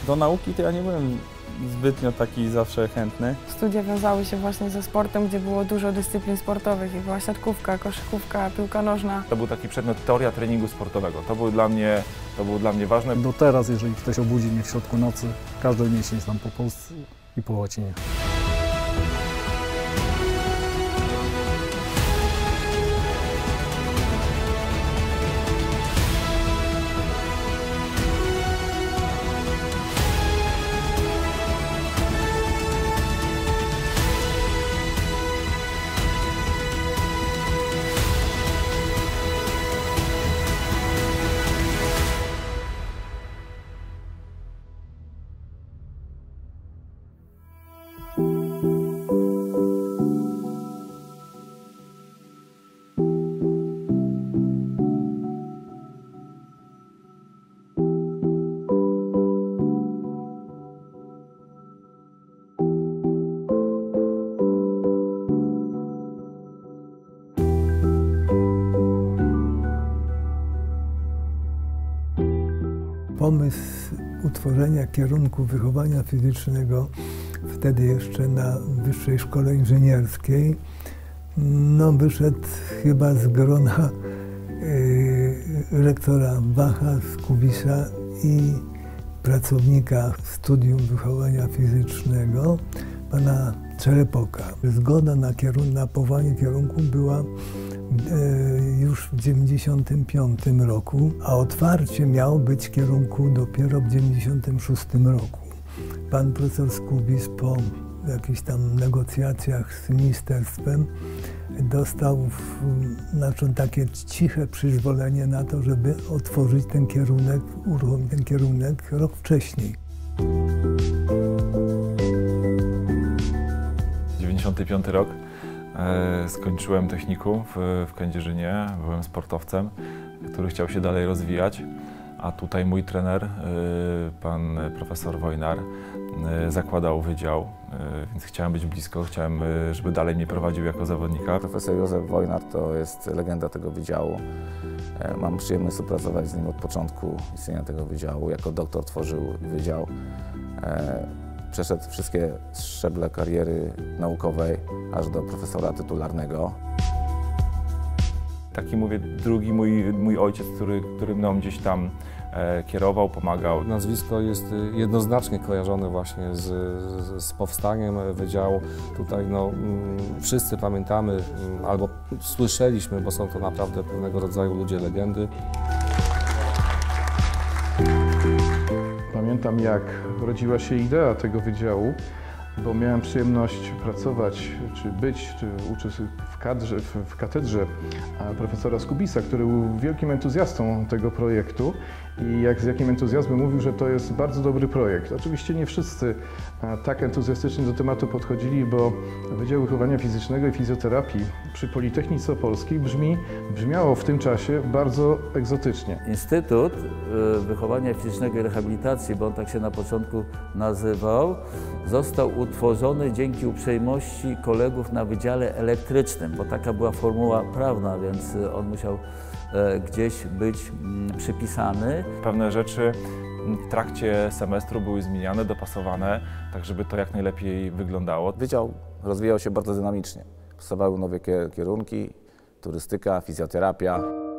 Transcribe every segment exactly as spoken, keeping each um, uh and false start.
Do nauki to ja nie byłem zbytnio taki zawsze chętny. Studia wiązały się właśnie ze sportem, gdzie było dużo dyscyplin sportowych i była siatkówka, koszykówka, piłka nożna. To był taki przedmiot teoria treningu sportowego. To był dla mnie, to było dla mnie ważne. Do teraz, jeżeli ktoś obudzi mnie w środku nocy, każdy miesiąc znam po polsku i po łacinie. Pomysł utworzenia kierunku wychowania fizycznego, wtedy jeszcze na Wyższej Szkole Inżynierskiej, no wyszedł chyba z grona yy, rektora Bacha, Skubisa i pracownika Studium Wychowania Fizycznego, pana Czerepoka. Zgoda na, kierun na powołanie kierunku była już w dziewięćdziesiątym piątym roku, a otwarcie miało być kierunku dopiero w dziewięćdziesiątym szóstym roku. Pan profesor Skubis po jakichś tam negocjacjach z ministerstwem dostał w, znaczy takie ciche przyzwolenie na to, żeby otworzyć ten kierunek, uruchomić ten kierunek rok wcześniej. dziewięćdziesiąty piąty rok. E, skończyłem technikum w, w Kędzierzynie, byłem sportowcem, który chciał się dalej rozwijać, a tutaj mój trener, e, pan profesor Wojnar, e, zakładał wydział, e, więc chciałem być blisko, chciałem, e, żeby dalej mnie prowadził jako zawodnika. Profesor Józef Wojnar to jest legenda tego wydziału. E, mam przyjemność współpracować z nim od początku istnienia tego wydziału. Jako doktor tworzył wydział. E, Przeszedł wszystkie szczeble kariery naukowej, aż do profesora tytularnego. Taki, mówię, drugi mój, mój ojciec, który, który mną gdzieś tam e, kierował, pomagał. Nazwisko jest jednoznacznie kojarzone właśnie z, z, z powstaniem wydziału. Tutaj no, wszyscy pamiętamy albo słyszeliśmy, bo są to naprawdę pewnego rodzaju ludzie legendy. Pamiętam, jak rodziła się idea tego wydziału, bo miałem przyjemność pracować, czy być, czy uczyć w, kadrze, w katedrze profesora Skubisa, który był wielkim entuzjastą tego projektu i jak z jakim entuzjazmem mówił, że to jest bardzo dobry projekt. Oczywiście nie wszyscy tak entuzjastycznie do tematu podchodzili, bo Wydział Wychowania Fizycznego i Fizjoterapii przy Politechnice Opolskiej brzmi, brzmiało w tym czasie bardzo egzotycznie. Instytut Wychowania Fizycznego i Rehabilitacji, bo on tak się na początku nazywał, został utworzony dzięki uprzejmości kolegów na Wydziale Elektrycznym, bo taka była formuła prawna, więc on musiał gdzieś być przypisany. Pewne rzeczy w trakcie semestru były zmieniane, dopasowane, tak żeby to jak najlepiej wyglądało. Wydział rozwijał się bardzo dynamicznie. Powstawały nowe kierunki, turystyka, fizjoterapia.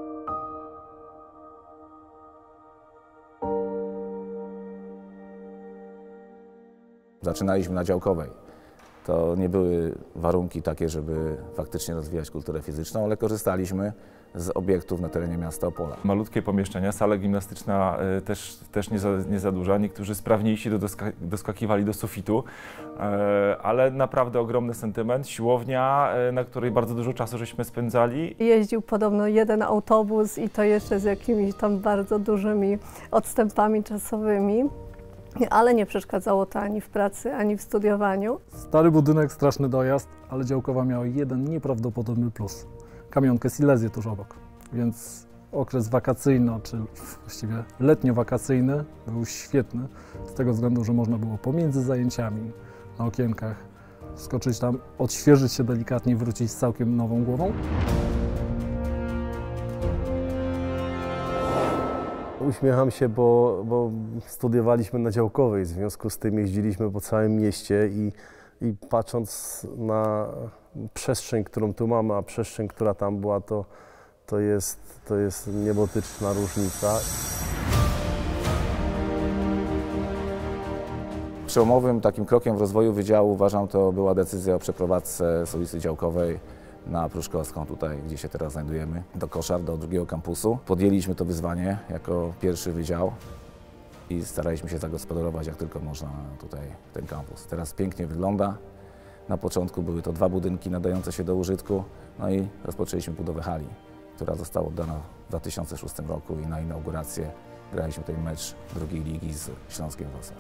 Zaczynaliśmy na działkowej. To nie były warunki takie, żeby faktycznie rozwijać kulturę fizyczną, ale korzystaliśmy z obiektów na terenie miasta Opola. Malutkie pomieszczenia, sala gimnastyczna też, też nie, za, nie za duża. Niektórzy sprawniejsi doska, doskakiwali do sufitu, ale naprawdę ogromny sentyment. Siłownia, na której bardzo dużo czasu żeśmy spędzali. Jeździł podobno jeden autobus i to jeszcze z jakimiś tam bardzo dużymi odstępami czasowymi. Ale nie przeszkadzało to ani w pracy, ani w studiowaniu. Stary budynek, straszny dojazd, ale działkowa miała jeden nieprawdopodobny plus. Kamionkę Silesię tuż obok, więc okres wakacyjny, czy właściwie letnio-wakacyjny był świetny, z tego względu, że można było pomiędzy zajęciami na okienkach skoczyć tam, odświeżyć się delikatnie i wrócić z całkiem nową głową. uśmiecham się, bo, bo studiowaliśmy na Działkowej, w związku z tym jeździliśmy po całym mieście i, i patrząc na przestrzeń, którą tu mamy, a przestrzeń, która tam była, to, to, jest, to jest niebotyczna różnica. Przełomowym takim krokiem w rozwoju wydziału, uważam, to była decyzja o przeprowadzce z ulicy Działkowej na Pruszkowską, tutaj gdzie się teraz znajdujemy, do Koszar, do drugiego kampusu. Podjęliśmy to wyzwanie jako pierwszy wydział i staraliśmy się zagospodarować jak tylko można tutaj ten kampus. Teraz pięknie wygląda. Na początku były to dwa budynki nadające się do użytku, no i rozpoczęliśmy budowę hali, która została oddana w dwa tysiące szóstym roku i na inaugurację graliśmy tutaj mecz drugiej ligi z Śląskiem Wrocław.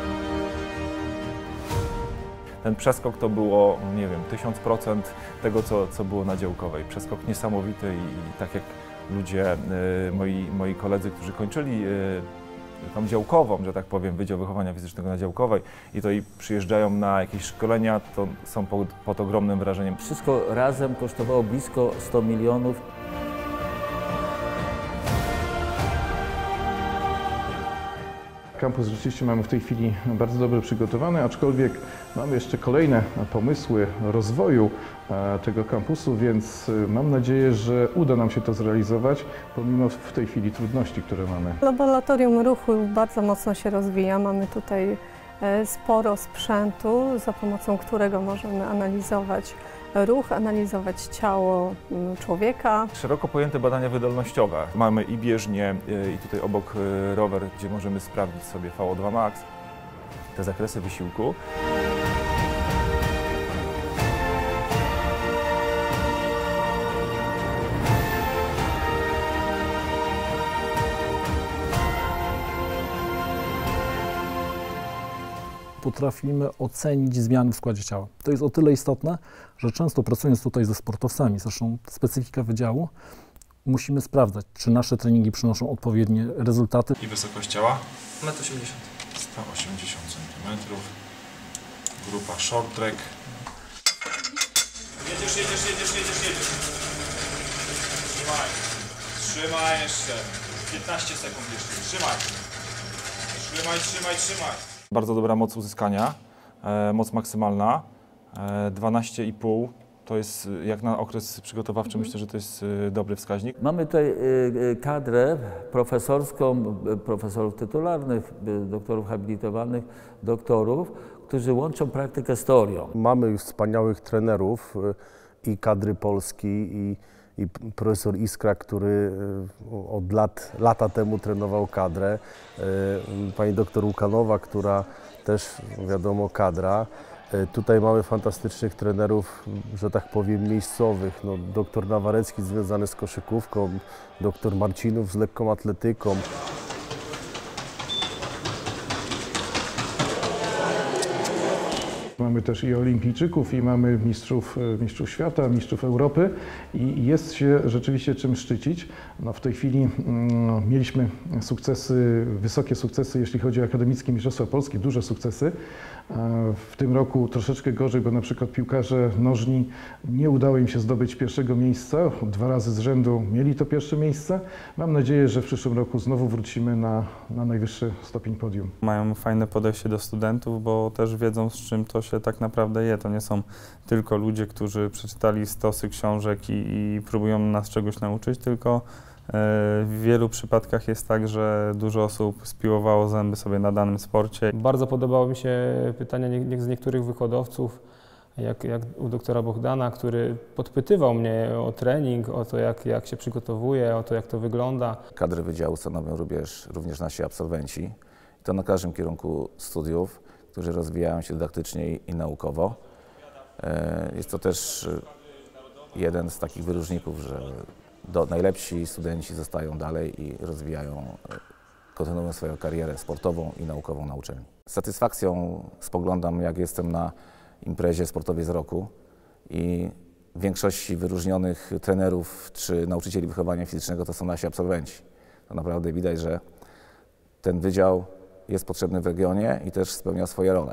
Ten przeskok to było, nie wiem, tysiąc procent tego, co, co było na Działkowej. Przeskok niesamowity i, i tak jak ludzie, y, moi, moi koledzy, którzy kończyli y, tą Działkową, że tak powiem, Wydział Wychowania Fizycznego na Działkowej i to i przyjeżdżają na jakieś szkolenia, to są pod, pod ogromnym wrażeniem. Wszystko razem kosztowało blisko sto milionów. Kampus rzeczywiście mamy w tej chwili bardzo dobrze przygotowany, aczkolwiek mamy jeszcze kolejne pomysły rozwoju tego kampusu, więc mam nadzieję, że uda nam się to zrealizować, pomimo w tej chwili trudności, które mamy. Laboratorium ruchu bardzo mocno się rozwija. Mamy tutaj sporo sprzętu, za pomocą którego możemy analizować ruch, analizować ciało człowieka. Szeroko pojęte badania wydolnościowe. Mamy i bieżnię, i tutaj obok rower, gdzie możemy sprawdzić sobie V O dwa max, te zakresy wysiłku. Potrafimy ocenić zmiany w składzie ciała. To jest o tyle istotne, że często pracując tutaj ze sportowcami, zresztą specyfika wydziału, musimy sprawdzać, czy nasze treningi przynoszą odpowiednie rezultaty. I wysokość ciała? metr osiemdziesiąt. sto osiemdziesiąt centymetrów. Grupa short track. Jedziesz, jedziesz, jedziesz, jedziesz, jedziesz. Trzymaj. Trzymaj jeszcze. piętnaście sekund jeszcze. Trzymaj. Trzymaj, trzymaj, trzymaj. Bardzo dobra moc uzyskania, e, moc maksymalna, e, dwanaście i pół. To jest, jak na okres przygotowawczy, myślę, że to jest e, dobry wskaźnik. Mamy tutaj e, kadrę profesorską, profesorów tytularnych, doktorów habilitowanych, doktorów, którzy łączą praktykę z teorią. Mamy już wspaniałych trenerów i kadry Polski, i, i profesor Iskra, który od lat, lata temu trenował kadrę, pani doktor Łukanowa, która też, wiadomo, kadra. Tutaj mamy fantastycznych trenerów, że tak powiem, miejscowych. No, doktor Nawarecki związany z koszykówką, doktor Marcinów z lekką atletyką. Mamy też i olimpijczyków, i mamy mistrzów, mistrzów świata, mistrzów Europy i jest się rzeczywiście czym szczycić. No, w tej chwili mm, mieliśmy sukcesy, wysokie sukcesy, jeśli chodzi o akademickie mistrzostwa Polski, duże sukcesy. W tym roku troszeczkę gorzej, bo na przykład piłkarze nożni nie udało im się zdobyć pierwszego miejsca. Dwa razy z rzędu mieli to pierwsze miejsce. Mam nadzieję, że w przyszłym roku znowu wrócimy na, na najwyższy stopień podium. Mają fajne podejście do studentów, bo też wiedzą, z czym to się tak naprawdę je. To nie są tylko ludzie, którzy przeczytali stosy książek i, i próbują nas czegoś nauczyć, tylko w wielu przypadkach jest tak, że dużo osób spiłowało zęby sobie na danym sporcie. Bardzo podobało mi się pytania nie, z niektórych wykładowców, jak, jak u doktora Bohdana, który podpytywał mnie o trening, o to, jak, jak się przygotowuje, o to, jak to wygląda. Kadry wydziału stanowią również, również nasi absolwenci. To na każdym kierunku studiów, którzy rozwijają się dydaktycznie i, i naukowo. Jest to też jeden z takich wyróżników, że Do, najlepsi studenci zostają dalej i rozwijają, kontynuują swoją karierę sportową i naukową na uczelni. Z satysfakcją spoglądam, jak jestem na imprezie sportowej z roku i w większości wyróżnionych trenerów czy nauczycieli wychowania fizycznego to są nasi absolwenci. To naprawdę widać, że ten wydział jest potrzebny w regionie i też spełnia swoje role.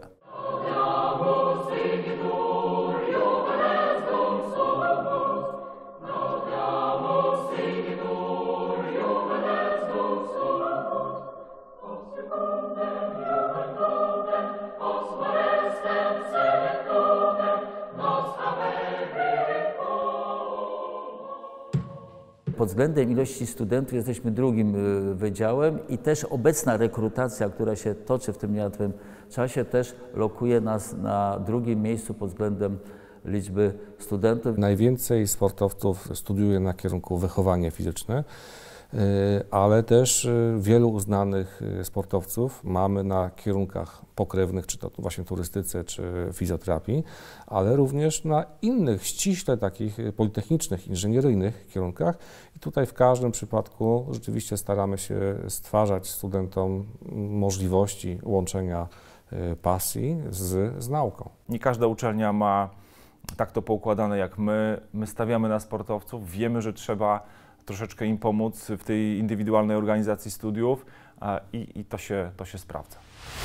Pod względem ilości studentów jesteśmy drugim wydziałem i też obecna rekrutacja, która się toczy w tym niełatwym czasie, też lokuje nas na drugim miejscu pod względem liczby studentów. Najwięcej sportowców studiuje na kierunku wychowanie fizyczne, ale też wielu uznanych sportowców mamy na kierunkach pokrewnych, czy to właśnie turystyce, czy fizjoterapii, ale również na innych, ściśle takich politechnicznych, inżynieryjnych kierunkach. I tutaj w każdym przypadku rzeczywiście staramy się stwarzać studentom możliwości łączenia pasji z, z nauką. Nie każda uczelnia ma tak to poukładane jak my. My stawiamy na sportowców, wiemy, że trzeba troszeczkę im pomóc w tej indywidualnej organizacji studiów i, i to się, to się sprawdza.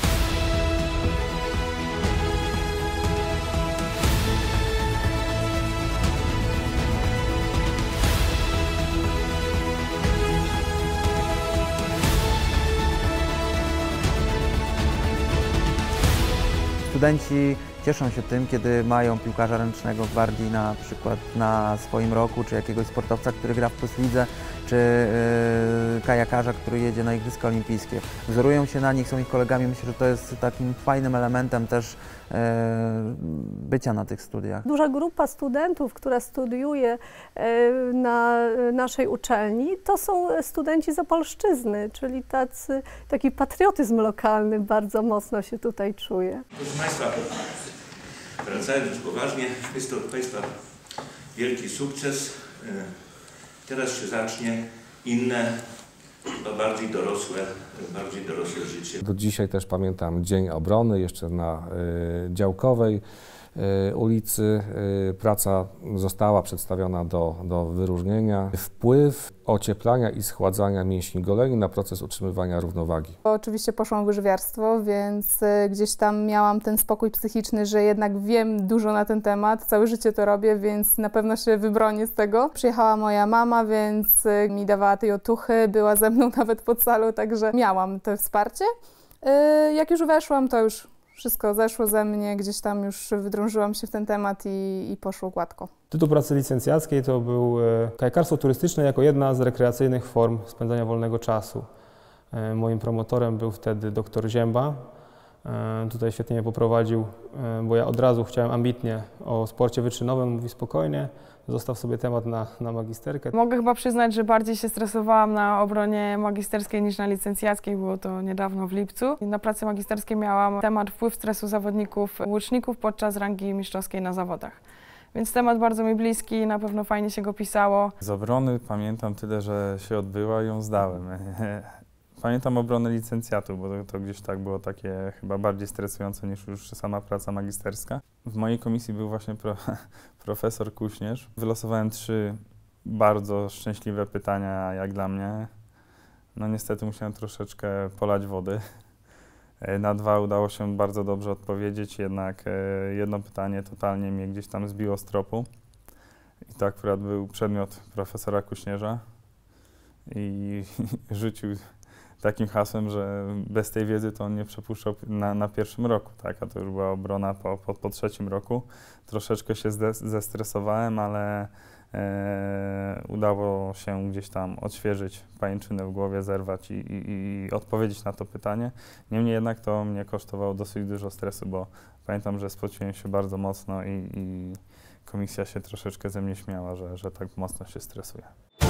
Studenci cieszą się tym, kiedy mają piłkarza ręcznego w Gwardii na przykład na swoim roku, czy jakiegoś sportowca, który gra w Plus Lidze, czy yy, kajakarza, który jedzie na Igrzyska Olimpijskie. Wzorują się na nich, są ich kolegami. Myślę, że to jest takim fajnym elementem też yy, bycia na tych studiach. Duża grupa studentów, która studiuje yy, na naszej uczelni, to są studenci z Opolszczyzny, czyli tacy, taki patriotyzm lokalny bardzo mocno się tutaj czuje. Proszę Państwa, wracając już poważnie, jest to Państwa wielki sukces. Teraz się zacznie inne, chyba bardziej dorosłe, bardziej dorosłe życie. Do dzisiaj też pamiętam Dzień Obrony, jeszcze na y, Działkowej y, ulicy. Y, praca została przedstawiona do, do wyróżnienia. Wpływ ocieplania i schładzania mięśni goleni na proces utrzymywania równowagi. Oczywiście poszłam w łyżwiarstwo, więc gdzieś tam miałam ten spokój psychiczny, że jednak wiem dużo na ten temat, całe życie to robię, więc na pewno się wybronię z tego. Przyjechała moja mama, więc mi dawała tej otuchy, była ze mną nawet pod salą, także miałam to wsparcie. Jak już weszłam, to już wszystko zeszło ze mnie, gdzieś tam już wydrążyłam się w ten temat i, i poszło gładko. Tytuł pracy licencjackiej to był kajakarstwo turystyczne jako jedna z rekreacyjnych form spędzania wolnego czasu. Moim promotorem był wtedy doktor Zięba. Tutaj świetnie mnie poprowadził, bo ja od razu chciałem ambitnie o sporcie wyczynowym, mówi spokojnie, zostaw sobie temat na, na magisterkę. Mogę chyba przyznać, że bardziej się stresowałam na obronie magisterskiej niż na licencjackiej, było to niedawno w lipcu. Na pracy magisterskiej miałam temat wpływ stresu zawodników łuczników podczas rangi mistrzowskiej na zawodach. Więc temat bardzo mi bliski, na pewno fajnie się go pisało. Z obrony pamiętam tyle, że się odbyła i ją zdałem. Pamiętam obronę licencjatu, bo to, to gdzieś tak było takie chyba bardziej stresujące niż już sama praca magisterska. W mojej komisji był właśnie pro, profesor Kuśnierz. Wylosowałem trzy bardzo szczęśliwe pytania jak dla mnie. No niestety musiałem troszeczkę polać wody. Na dwa udało się bardzo dobrze odpowiedzieć, jednak jedno pytanie totalnie mnie gdzieś tam zbiło z tropu. I to akurat był przedmiot profesora Kuśnierza i rzucił takim hasłem, że bez tej wiedzy to on nie przepuszczał na, na pierwszym roku, tak? A to już była obrona po, po, po trzecim roku. Troszeczkę się zde, zestresowałem, ale e, udało się gdzieś tam odświeżyć pajęczynę w głowie, zerwać i, i, i odpowiedzieć na to pytanie. Niemniej jednak to mnie kosztowało dosyć dużo stresu, bo pamiętam, że spociłem się bardzo mocno i, i komisja się troszeczkę ze mnie śmiała, że, że tak mocno się stresuje.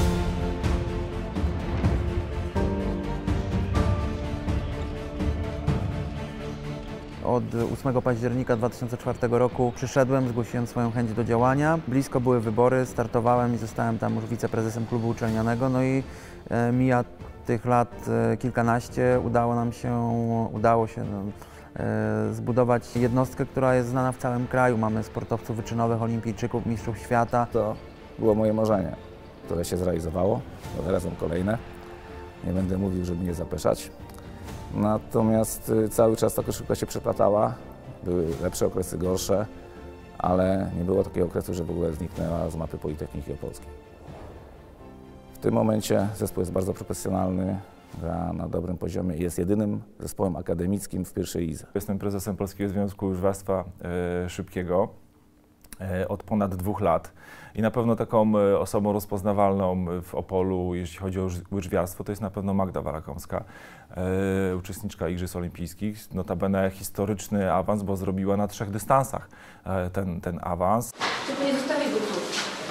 Od ósmego października dwa tysiące czwartego roku przyszedłem, zgłosiłem swoją chęć do działania. Blisko były wybory, startowałem i zostałem tam już wiceprezesem klubu uczelnianego. No i e, mija tych lat e, kilkanaście, udało nam się, udało się no, e, zbudować jednostkę, która jest znana w całym kraju. Mamy sportowców wyczynowych, olimpijczyków, mistrzów świata. To było moje marzenie, które się zrealizowało, bo teraz mam kolejne. Nie będę mówił, żeby nie zapeszać. Natomiast cały czas ta koszykówka się przeplatała, były lepsze okresy, gorsze, ale nie było takiego okresu, że w ogóle zniknęła z mapy Politechniki Opolskiej. W tym momencie zespół jest bardzo profesjonalny, gra na dobrym poziomie i jest jedynym zespołem akademickim w pierwszej lidze. Jestem prezesem Polskiego Związku Łyżwiarstwa e, Szybkiego. od ponad dwóch lat. I na pewno taką osobą rozpoznawalną w Opolu, jeśli chodzi o łyżwiarstwo, to jest na pewno Magda Walakomska, e, uczestniczka Igrzysk Olimpijskich. Notabene historyczny awans, bo zrobiła na trzech dystansach e, ten, ten awans. Tylko nie zostawię go tu.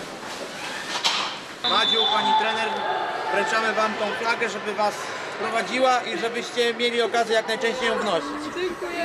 Madziu, pani trener, wręczamy wam tą flagę, żeby was prowadziła i żebyście mieli okazję jak najczęściej ją wnosić. Dziękuję.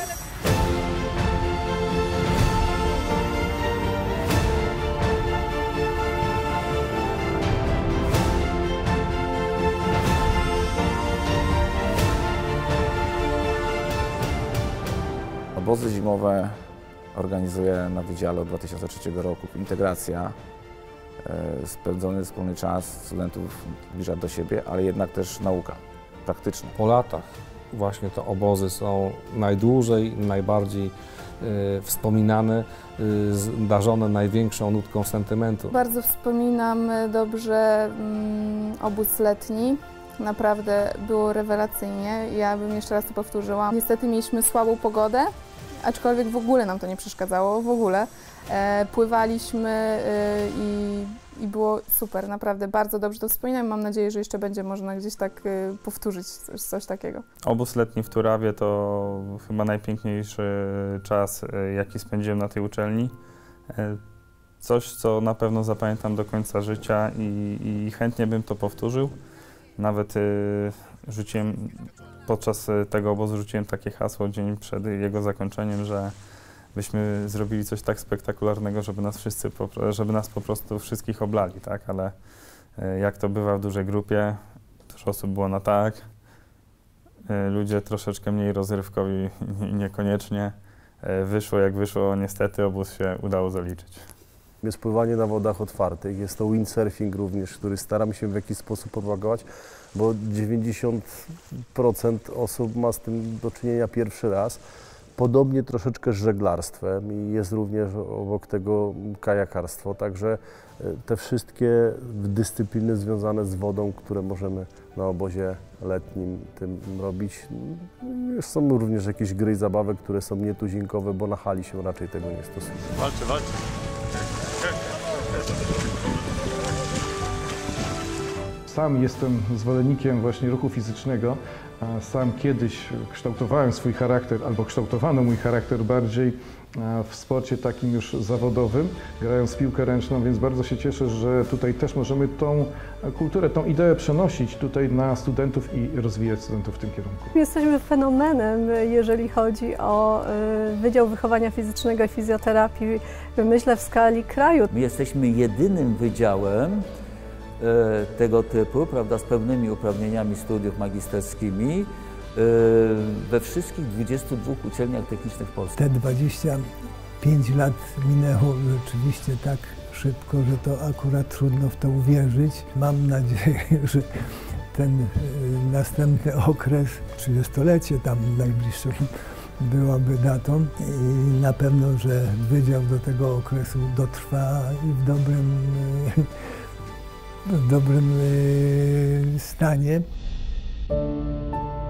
Obozy zimowe organizuję na Wydziale od dwa tysiące trzeciego roku. Integracja, e, spędzony wspólny czas studentów zbliża do siebie, ale jednak też nauka praktyczna. Po latach właśnie te obozy są najdłużej, najbardziej y, wspominane, y, darzone największą nutką sentymentu. Bardzo wspominam dobrze mm, obóz letni. Naprawdę było rewelacyjnie. Ja bym jeszcze raz to powtórzyła. Niestety mieliśmy słabą pogodę, aczkolwiek w ogóle nam to nie przeszkadzało, w ogóle. E, pływaliśmy e, i, i było super, naprawdę bardzo dobrze to wspominam. Mam nadzieję, że jeszcze będzie można gdzieś tak e, powtórzyć coś, coś takiego. Obóz letni w Turawie to chyba najpiękniejszy czas, jaki spędziłem na tej uczelni. E, coś, co na pewno zapamiętam do końca życia i, i chętnie bym to powtórzył. Nawet y, rzuciłem, podczas tego obozu rzuciłem takie hasło dzień przed jego zakończeniem, że byśmy zrobili coś tak spektakularnego, żeby nas wszyscy, żeby nas po prostu wszystkich oblali, tak? Ale y, jak to bywa w dużej grupie, dużo osób było na tak, y, ludzie troszeczkę mniej rozrywkowi niekoniecznie. Y, wyszło jak wyszło, niestety obóz się udało zaliczyć. Jest pływanie na wodach otwartych, jest to windsurfing również, który staram się w jakiś sposób propagować, bo dziewięćdziesiąt procent osób ma z tym do czynienia pierwszy raz. Podobnie troszeczkę z żeglarstwem i jest również obok tego kajakarstwo, także te wszystkie dyscypliny związane z wodą, które możemy na obozie letnim tym robić. Są również jakieś gry i zabawy, które są nietuzinkowe, bo na hali się raczej tego nie stosuje. Walczy, walczy. Sam jestem zwolennikiem właśnie ruchu fizycznego. Sam kiedyś kształtowałem swój charakter, albo kształtowano mój charakter bardziej w sporcie takim już zawodowym, grając w piłkę ręczną, więc bardzo się cieszę, że tutaj też możemy tą kulturę, tą ideę przenosić tutaj na studentów i rozwijać studentów w tym kierunku. Jesteśmy fenomenem, jeżeli chodzi o Wydział Wychowania Fizycznego i Fizjoterapii, myślę, w skali kraju. My jesteśmy jedynym wydziałem tego typu, prawda, z pełnymi uprawnieniami studiów magisterskimi we wszystkich dwudziestu dwóch uczelniach technicznych w Polsce. Te dwadzieścia pięć lat minęło rzeczywiście tak szybko, że to akurat trudno w to uwierzyć. Mam nadzieję, że ten następny okres, trzydziestolecie tam najbliższym byłaby datą i na pewno, że wydział do tego okresu dotrwa i w dobrym w dobrym stanie.